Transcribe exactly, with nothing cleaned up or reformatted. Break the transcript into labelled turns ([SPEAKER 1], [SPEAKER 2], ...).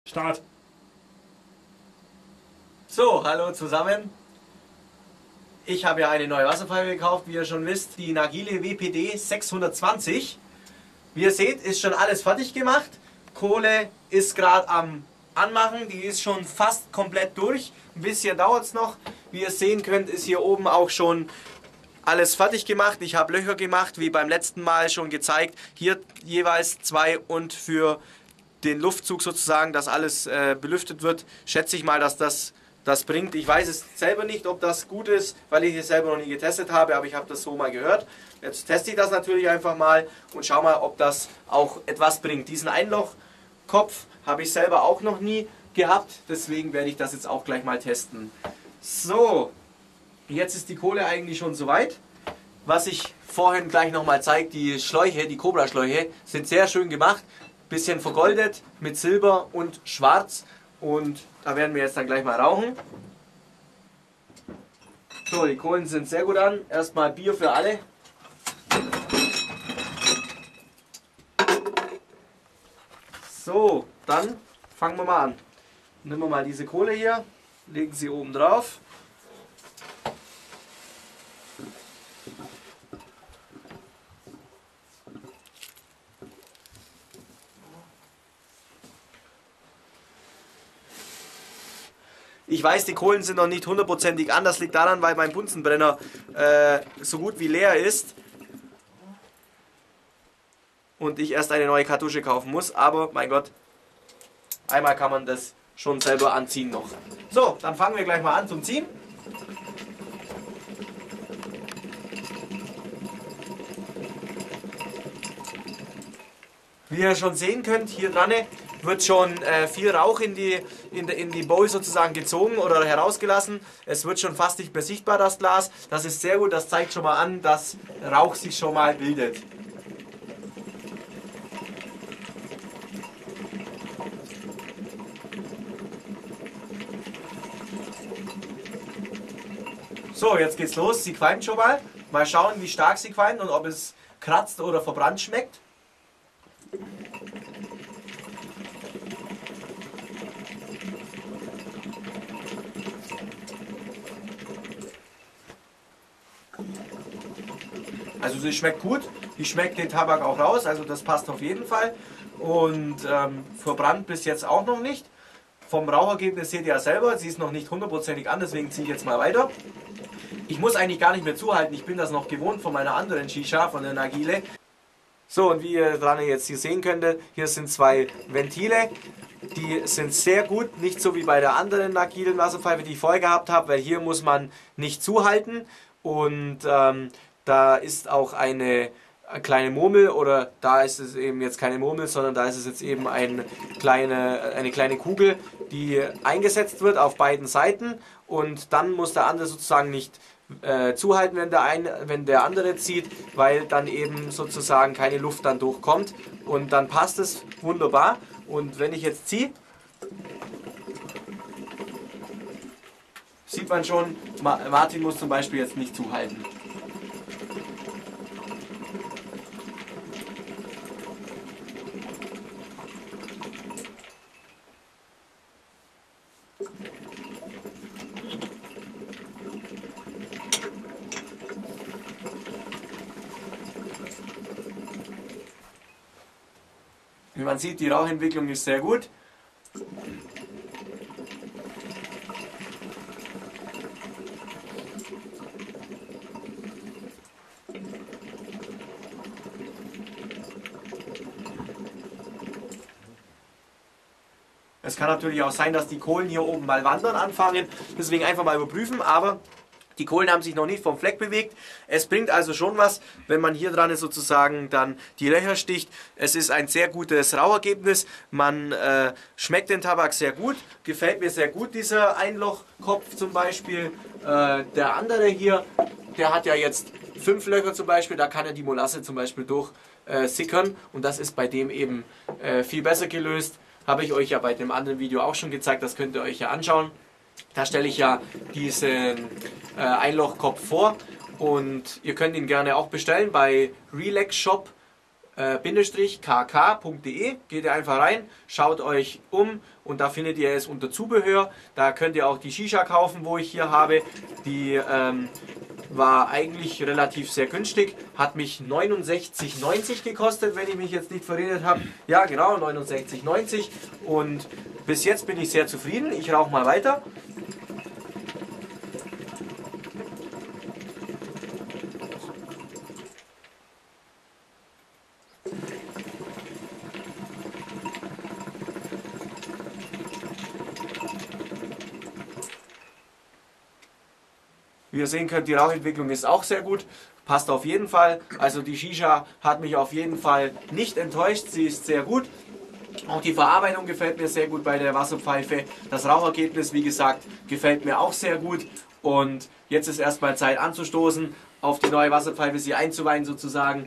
[SPEAKER 1] Start.
[SPEAKER 2] So, hallo zusammen. Ich habe ja eine neue Wasserpfeife gekauft, wie ihr schon wisst, die Nagile W P D sechshundertzwanzig. Wie ihr seht, ist schon alles fertig gemacht. Kohle ist gerade am Anmachen, die ist schon fast komplett durch. Ein bisschen dauert es noch. Wie ihr sehen könnt, ist hier oben auch schon alles fertig gemacht. Ich habe Löcher gemacht, wie beim letzten Mal schon gezeigt. Hier jeweils zwei und für den Luftzug sozusagen, dass alles äh, belüftet wird, schätze ich mal, dass das das bringt. Ich weiß es selber nicht, ob das gut ist, weil ich es selber noch nie getestet habe, aber ich habe das so mal gehört. Jetzt teste ich das natürlich einfach mal und schau mal, ob das auch etwas bringt. Diesen Einlochkopf habe ich selber auch noch nie gehabt, deswegen werde ich das jetzt auch gleich mal testen. So, jetzt ist die Kohle eigentlich schon soweit. Was ich vorhin gleich nochmal zeige, die Schläuche, die Cobra-Schläuche, sind sehr schön gemacht. Bisschen vergoldet mit Silber und Schwarz, und da werden wir jetzt dann gleich mal rauchen. So, die Kohlen sind sehr gut an. Erstmal Bier für alle. So, dann fangen wir mal an. Nehmen wir mal diese Kohle hier, legen sie oben drauf. Ich weiß, die Kohlen sind noch nicht hundertprozentig an. Das liegt daran, weil mein Bunsenbrenner äh, so gut wie leer ist und ich erst eine neue Kartusche kaufen muss. Aber mein Gott, einmal kann man das schon selber anziehen noch. So, dann fangen wir gleich mal an zum Ziehen. Wie ihr schon sehen könnt, hier dran wird schon äh, viel Rauch in die, in, die, in die Bowl sozusagen gezogen oder herausgelassen. Es wird schon fast nicht mehr sichtbar, das Glas. Das ist sehr gut, das zeigt schon mal an, dass Rauch sich schon mal bildet. So, jetzt geht's los. Sie qualmt schon mal. Mal schauen, wie stark sie qualmt und ob es kratzt oder verbrannt schmeckt. Also sie schmeckt gut, die schmeckt den Tabak auch raus, also das passt auf jeden Fall. Und ähm, verbrannt bis jetzt auch noch nicht. Vom Rauchergebnis seht ihr ja selber, sie ist noch nicht hundertprozentig an, deswegen ziehe ich jetzt mal weiter. Ich muss eigentlich gar nicht mehr zuhalten, ich bin das noch gewohnt von meiner anderen Shisha, von der Nagile. So, und wie ihr dran jetzt hier sehen könntet, hier sind zwei Ventile. Die sind sehr gut, nicht so wie bei der anderen Nagilen Wasserpfeife, die ich vorher gehabt habe, weil hier muss man nicht zuhalten und ähm, da ist auch eine kleine Murmel, oder da ist es eben jetzt keine Murmel, sondern da ist es jetzt eben ein kleine, eine kleine Kugel, die eingesetzt wird auf beiden Seiten, und dann muss der andere sozusagen nicht äh, zuhalten, wenn der, ein, wenn der andere zieht, weil dann eben sozusagen keine Luft dann durchkommt, und dann passt es wunderbar. Und wenn ich jetzt ziehe, sieht man schon, Martin muss zum Beispiel jetzt nicht zuhalten. Wie man sieht, die Rauchentwicklung ist sehr gut. Es kann natürlich auch sein, dass die Kohlen hier oben mal wandern anfangen, deswegen einfach mal überprüfen, aber die Kohlen haben sich noch nicht vom Fleck bewegt. Es bringt also schon was, wenn man hier dran sozusagen dann die Löcher sticht. Es ist ein sehr gutes Rauchergebnis. Man äh, schmeckt den Tabak sehr gut. Gefällt mir sehr gut, dieser Einlochkopf zum Beispiel. Äh, der andere hier, der hat ja jetzt fünf Löcher zum Beispiel. Da kann ja die Molasse zum Beispiel durchsickern. Äh, und das ist bei dem eben äh, viel besser gelöst. Habe ich euch ja bei dem anderen Video auch schon gezeigt. Das könnt ihr euch ja anschauen. Da stelle ich ja diesen äh, Einlochkopf vor, und ihr könnt ihn gerne auch bestellen bei relax shop k k punkt de. Geht ihr einfach rein, schaut euch um und da findet ihr es unter Zubehör. Da könnt ihr auch die Shisha kaufen, wo ich hier habe. Die ähm, war eigentlich relativ sehr günstig, hat mich neunundsechzig neunzig gekostet, wenn ich mich jetzt nicht verredet habe. Ja genau, neunundsechzig neunzig und bis jetzt bin ich sehr zufrieden. Ich rauche mal weiter. Wie ihr sehen könnt, die Rauchentwicklung ist auch sehr gut, passt auf jeden Fall. Also die Shisha hat mich auf jeden Fall nicht enttäuscht, sie ist sehr gut. Auch die Verarbeitung gefällt mir sehr gut bei der Wasserpfeife. Das Rauchergebnis, wie gesagt, gefällt mir auch sehr gut. Und jetzt ist erstmal Zeit anzustoßen, auf die neue Wasserpfeife sie einzuweihen sozusagen.